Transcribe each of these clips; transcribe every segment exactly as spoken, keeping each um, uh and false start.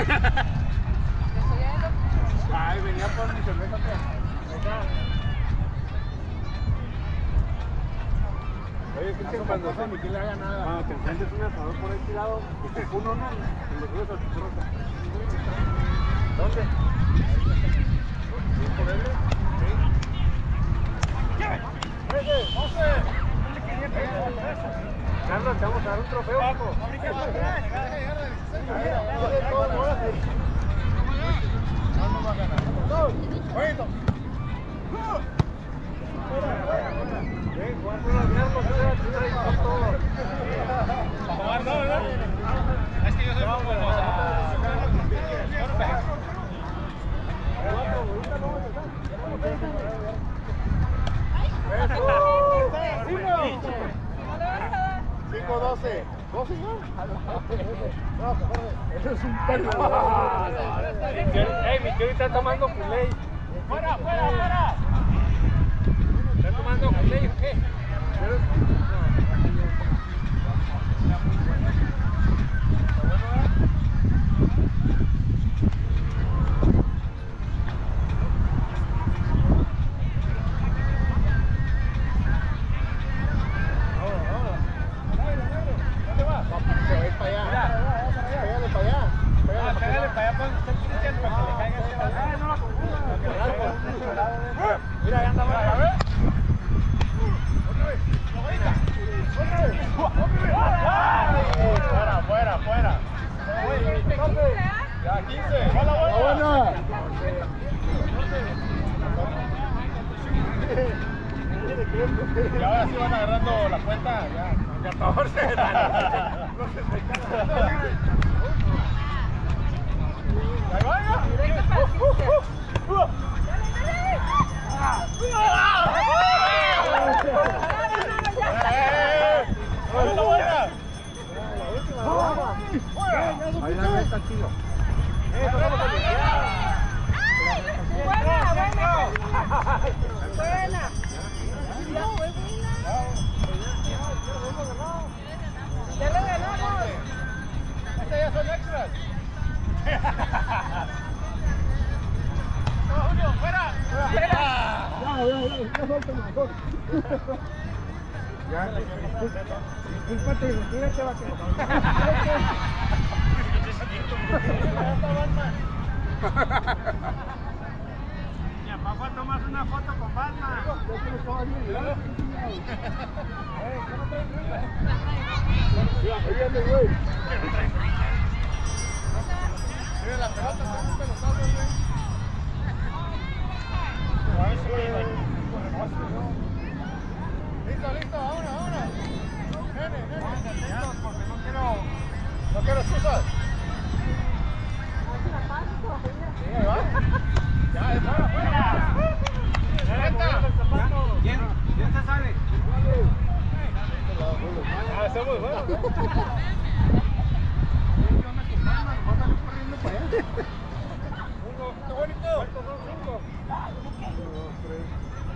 Ay, venía por mi cerveza. Oye, que cuando se ni que le haga nada. Cuando te encuentres un asador por ahí tirado, pues uno no, y le subes a tu troca. ¿Dónde? ¿Sí, por él? Sí. ¡Ese! ¡once! Carlos, te vamos a dar un trofeo, Paco. No va a ganar. ¡Bueno! Es que yo soy como cinco doce. ¿doce no? Eso es un perro. Ey, mi tío está tomando Kool-Aid. ¡Fuera, fuera, fuera! ¿Está tomando Kool-Aid o qué? Y ahora sí van agarrando la cuenta, ya. catorce. Ahí vaya. Ahí la está chido. Buena, buena. Buena. Ya lo ganamos. Estas ya son extras. ¡No, Julio, fuera! ¡Fuera! Ya, ya, ya, ya, suéltame mejor. Ya, discúlpate, retírate, vaquero. Mi papá fue a tomarse una foto con Batman. Mira la pelota, está un pelotazo, güey. Listo, listo, ahora, ahora. Nene, nene, atentos porque no quiero, no quiero excusas. Sí, ahí va. Ya, de fuera, fuera. ¿Quién? ¿Quién se sale? Ah, estamos buenos. Uno, qué bonito. ¿Cuántos son? Cinco. Uno, dos, tres.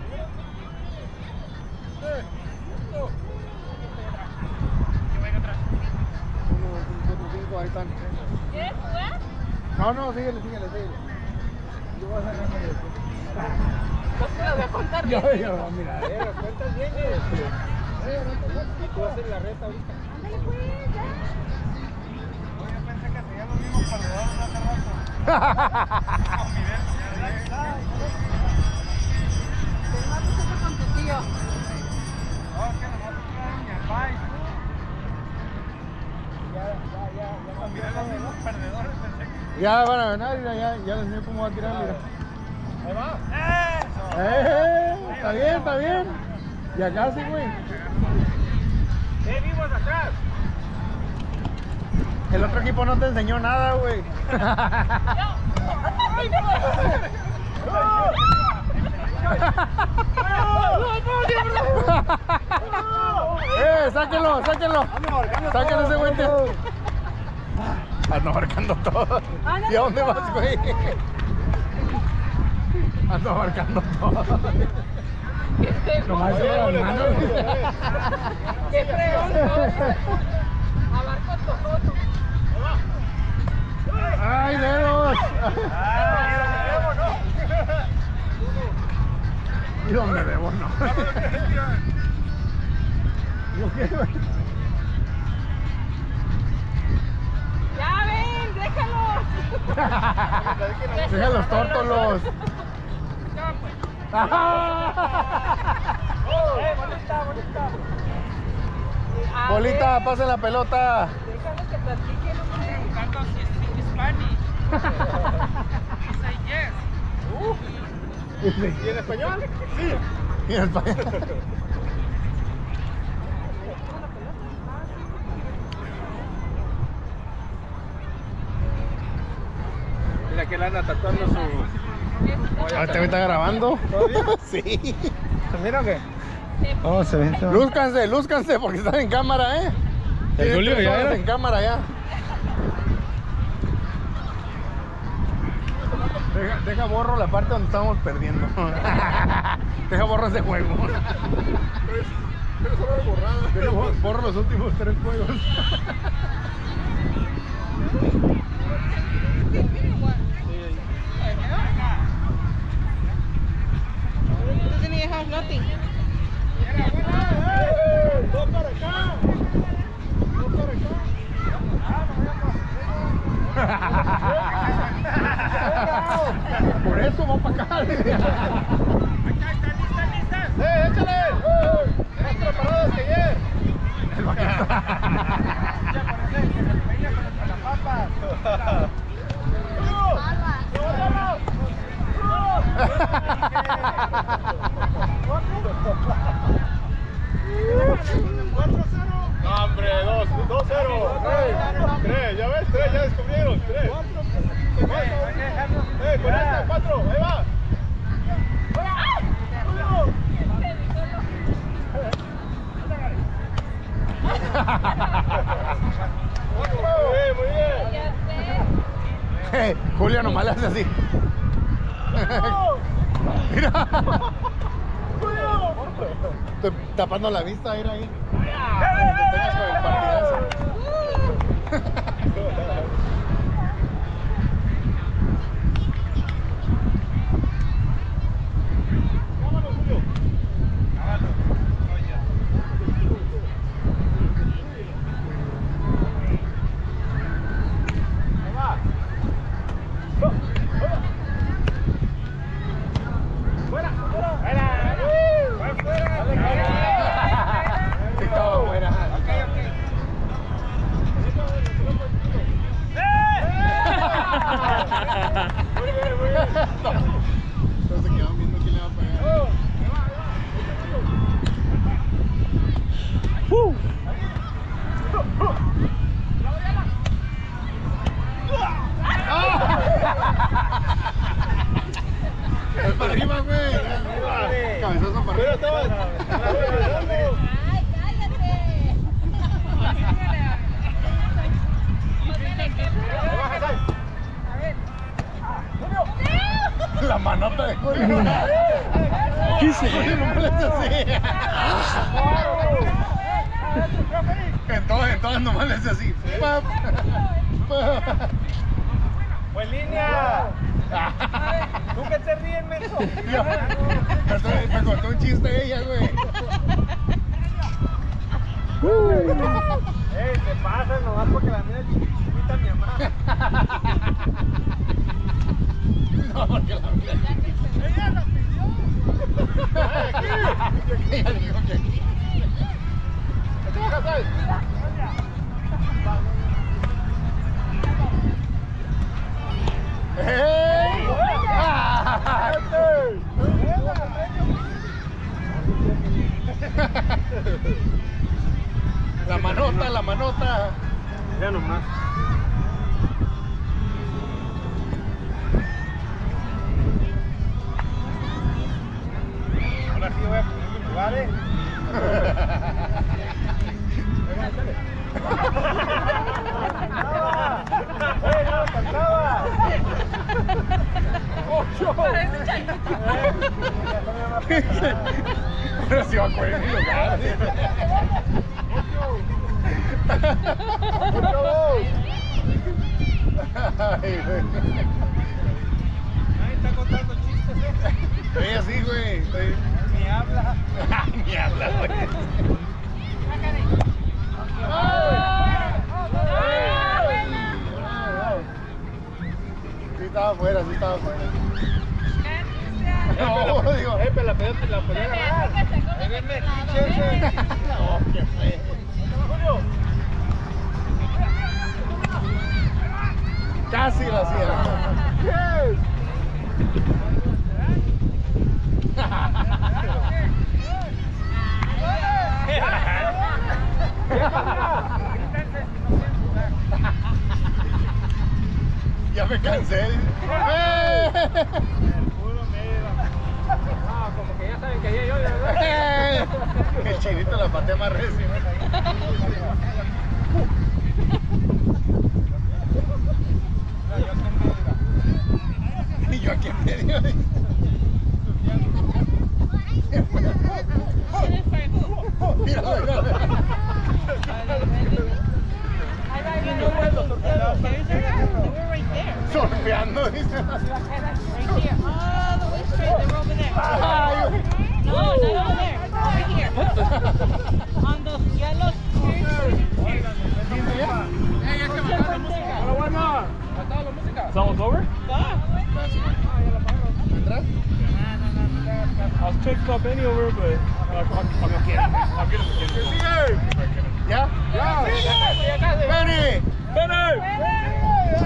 Eh, cinco. Yo vengo atrás. Uno, dos, tres, cuatro, cinco, ahí están. ¿Quieres jugar? No, no, síguele, síguele, síguele. Yo voy a sacar de esto. No se lo voy a contar bien. Yo, yo, mira, eh, las cuentas bien, eh. Y tú haces la reta ahorita. Ándale pues, ya. Yo pensé que serían los mismos perdedores hace rato. Te mato eso con tu tío. No, es que nosotros traemos mi alfay. Ya, ya, ya, ya. Miré los mismos perdedores, pensé que... Ya van a ganar, mira, ya, ya les enseño cómo va a tirar, mira. Ahí va. ¡Eso! ¡Eh! Está bien, está bien. Y acá sí, güey. ¡Eh, vivos atrás! El otro equipo no te enseñó nada, güey. ¡Eh, sáquenlo, sáquenlo! ¡Sáquenlo ese güey! Ando marcando todo. ¿Y a dónde vas, güey? Ando marcando todo. Nomás lleva las manos. ¡Qué fregón! Abarco todo. ¡Ay, ¿Y dónde debo, no? ¿Yo qué, güey? Ya ven, déjalos. Deja los tórtolos. bonita, bonita. A Bolita, ver, pase la pelota. déjalos que platiquen, hombre. Preguntando si speak Spanish. Y say yes. ¿Y en español? Sí. ¿Y en español? Mira que le anda tatuando su... Ah, ¿te está grabando? ¿Todavía? Sí. ¿Se mira o qué? Oh, se ve. Lúzcanse, lúzcanse porque están en cámara, ¿eh? ¿El Julio Tienen tres ya horas era? en cámara ya. Deja, deja borro la parte donde estamos perdiendo. Deja borro ese juego. Deja bo- borro los últimos tres juegos. Doesn't even have nothing. Por eso va para acá. ¡Eh, échale! ¡Más preparados que ayer! El vaquero. Ya parece que se peina con las papas. cuatro cero. Hombre, dos cero. tres, ya ves, tres, ya descubrieron. tres. Eh, con este, cuatro, ahí va. Muy bien, muy bien. Ya sé. Eh, Julio nomás le hace así. Mira. Estoy tapando la vista, mira ahí. Que tengas con el partidazo. Vámonos, Julio. Vámonos. Ahí va. Fuera, fuera. Fuera. Fuera. Sí, estaba buena. Ok, ok. Muy bien, muy bien. Todos se quedan viendo quién le va a pegar. ¡Uh! Es para arriba, güey. Cabezazo para Pero arriba. estaba... Ay, cállate. La manota de Julio. ¿Qué hice? Julio no me le hace así. En todas, en todas nomás le hace así. Pap, pap. ¡Fue en línea! ¿Tú qué te ríes, menso? Yo- me, me contó un chiste ella, güey. ¡Ey, te pasa nomás porque la mía es chiquita, mi mamá! No, porque la mía. ¡Ella la pidió! Ella dijo que aquí. ¿Qué vas a hacer? ¡Ey! ¡Ah! La manota, la manota. Ya nomás. Ahora sí voy a poner mi lugar, ¿eh? Venga, échale. ¡Eh, no lo cantaba! ¡Ocho! Parece changuito. Pero si va a coger mi lugar. ¡Ocho! Ay, güey. Estoy así, güey. Estoy... Ni habla. Ni habla, güey. Sí estaba afuera, sí estaba afuera. No, digo. Eh, pero la pelea la podía agarrar. Ahí ven metiche ese. No, qué fue. Casi la hacía. Yes. Ya me cansé. ¡Eh! Ah, como que ya saben que ya yo, ¿verdad? El chinito la patea más recio. Y yo aquí en medio. Míralo, míralo. You know where the stairs are at? They were right there. Surfeando, dice.